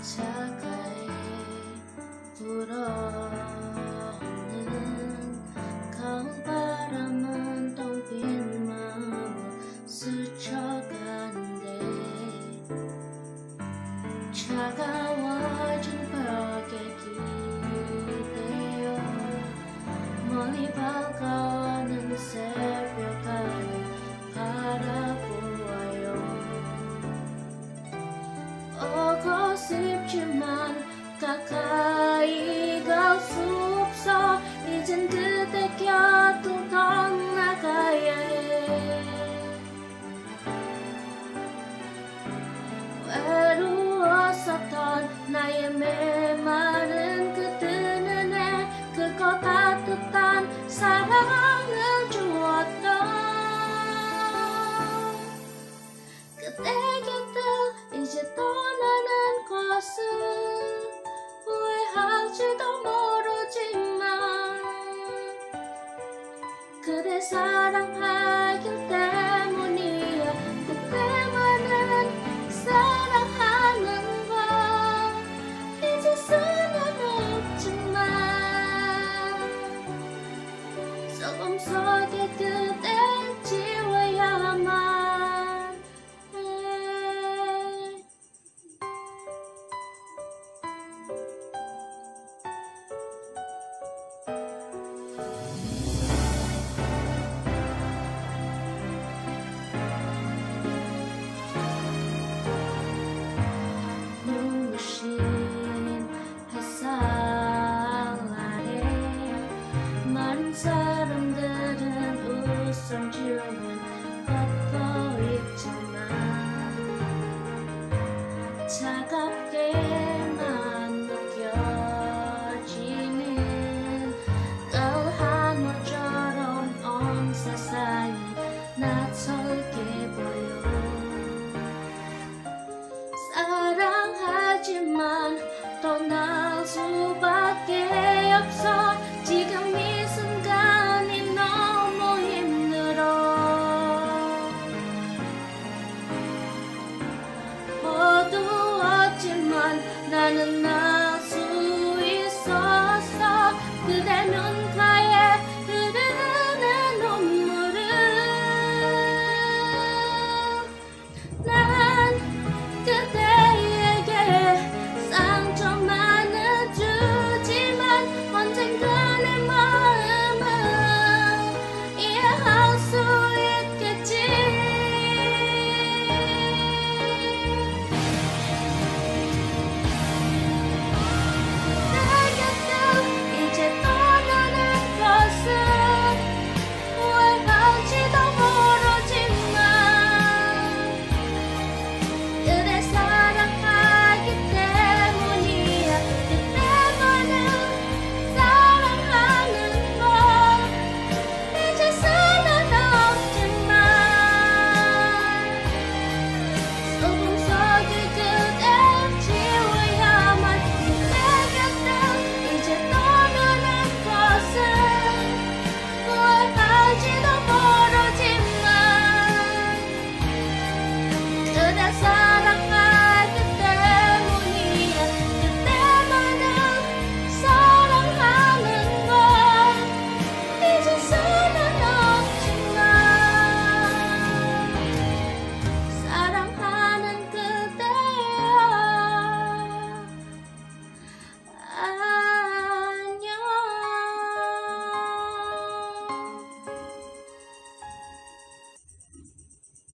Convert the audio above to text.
차가이 불어오는 가을바람은 텅빈 마음을 스쳐가는데 차가워진 벽에 기대어 멀리 밝아오는 새벽하늘 바라보아요. 오고 싶지만 가까이 갈 수 없어. 이젠 그대 곁을 떠나가야 해. 외로웠었던 나의 메마른 그 뜨는 해 그거 따뜻한 사랑을 주었던 그대 곁을 이제 떠나는 것을 후회할지도 모르지만 그대 사랑하기 때문이야. 그때만은 사랑하는 걸 잊을 수는 없지만 조금 속에 그대 지워야만 눈부신 햇살 아래 많은 사람들은 웃음 지으며 걷고 있지만 차갑게만 느껴지는 가을 하늘처럼 온 세상이 낯설게 보여. 사랑하지만 떠날 수밖에 없어. 지금 이 순간이 너무 힘들어. 어두웠지만 나는